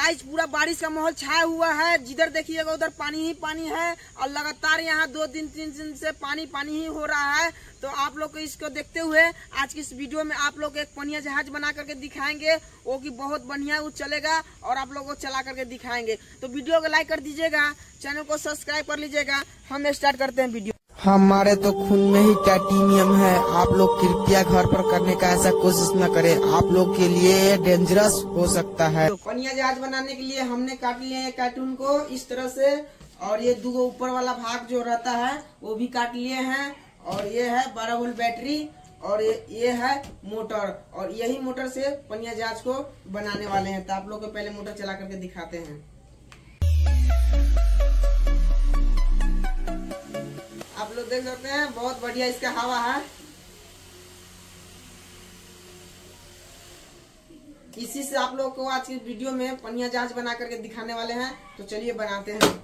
Guys पूरा बारिश का माहौल छाया हुआ है, जिधर देखिएगा उधर पानी ही पानी है और लगातार यहाँ 2-3 दिन से पानी ही हो रहा है। तो आप लोग को इसको देखते हुए आज की इस वीडियो में आप लोग एक पनिया जहाज बना करके दिखाएंगे, वो कि बहुत बढ़िया वो चलेगा और आप लोग को चला करके दिखाएंगे। तो वीडियो को लाइक कर दीजिएगा, चैनल को सब्सक्राइब कर लीजिएगा। हम स्टार्ट करते हैं वीडियो। हमारे तो खून में ही टाइटेनियम है, आप लोग कृपया घर पर करने का ऐसा कोशिश न करें, आप लोग के लिए डेंजरस हो सकता है। तो पनिया जहाज बनाने के लिए हमने काट लिया है कार्टून को इस तरह से, और ये दो ऊपर वाला भाग जो रहता है वो भी काट लिए हैं, और ये है 12 वोल्ट बैटरी, और ये है मोटर, और यही मोटर से पनिया जहाज को बनाने वाले हैं। तो आप लोग को पहले मोटर चला करके दिखाते हैं। आप लोग देख सकते हैं बहुत बढ़िया इसका हवा है। इसी से आप लोग को आज की वीडियो में पनिया जहाज बना करके दिखाने वाले हैं। तो चलिए बनाते हैं।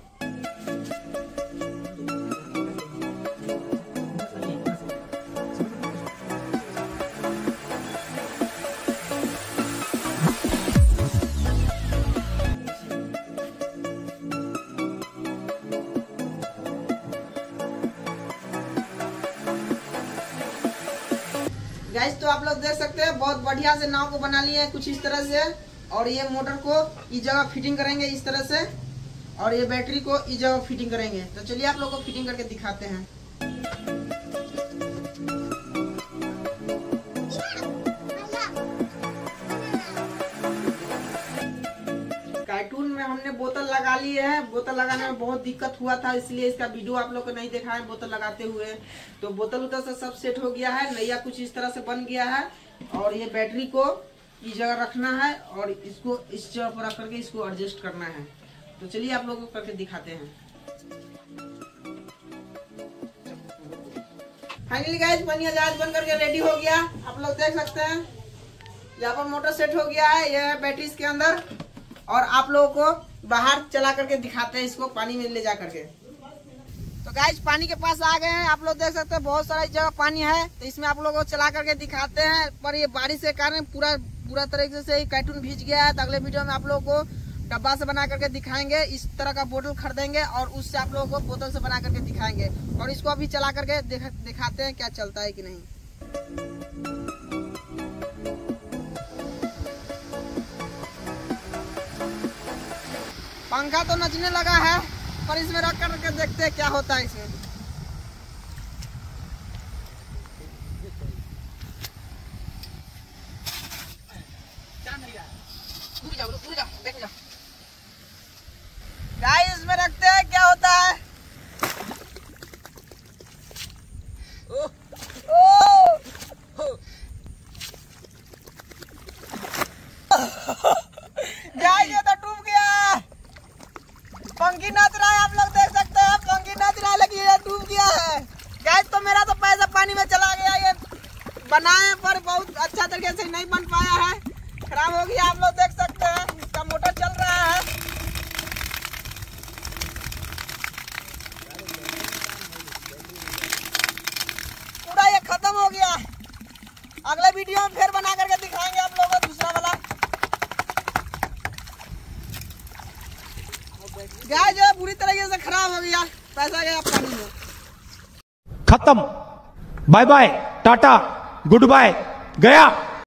गाइस तो आप लोग देख सकते हैं बहुत बढ़िया से नाव को बना लिए हैं कुछ इस तरह से, और ये मोटर को इस जगह फिटिंग करेंगे इस तरह से, और ये बैटरी को इस जगह फिटिंग करेंगे। तो चलिए आप लोग को फिटिंग करके दिखाते हैं। कार्टून में हमने बोतल लगा ली है। बोतल लगाने में बहुत दिक्कत हुआ था, इसलिए इसका वीडियो आप लोग को नहीं देखा है बोतल लगाते हुए। तो बोतल उतर से सब सेट हो गया है, नैया कुछ इस तरह से बन गया है, और ये बैटरी को इस जगह रखना है और इसको इस जगह पर रख करके इसको एडजस्ट करना है। तो चलिए आप लोगों को करके दिखाते हैं। फाइनली गाइस पनिया जहाज बन करके रेडी हो गया। आप लोग देख सकते हैं यहाँ पर मोटर सेट हो गया है, यह है बैटरी इसके अंदर, और आप लोगों को बाहर चला करके दिखाते हैं इसको पानी में ले जा करके। तो गाइस पानी के पास आ गए हैं। आप लोग देख सकते हैं बहुत सारा इस जगह पानी है, तो इसमें आप लोगों को चला करके दिखाते हैं। पर ये बारिश के कारण पूरा तरीके से कार्टून भीज गया है। तो अगले वीडियो में आप लोगों को डब्बा से बना करके दिखाएंगे। इस तरह का बोतल खरीदेंगे और उससे आप लोगों को बोतल से बना करके दिखाएंगे, और इसको अभी चला करके दिखाते हैं क्या चलता है कि नहीं। पंखा तो नचने लगा है, पर इसमें रख करके देखते हैं क्या होता है इसमें। गाइस इसमें रखते हैं क्या होता है। गाइस ये तो डूब गया, पंखी नाच रहा है। आप लोग देख सकते हैं पंखी नाच रहा है, लेकिन ये डूब गया है। गाइस तो मेरा तो पैसा पानी में चला गया। ये बनाए पर बहुत अच्छा तरीके से नहीं बन पाया है, खराब हो गया। आप लोग देख सकते हैं इसका मोटर चल रहा है। पूरा ये खत्म हो गया। अगले वीडियो में फिर बना करके दिखाएंगे आप लोगों को दूसरा वाला। गाय जो है पूरी तरीके से खराब हो गया, पैसा गया पानी में। खत्म, bye bye, tata, goodbye, गया।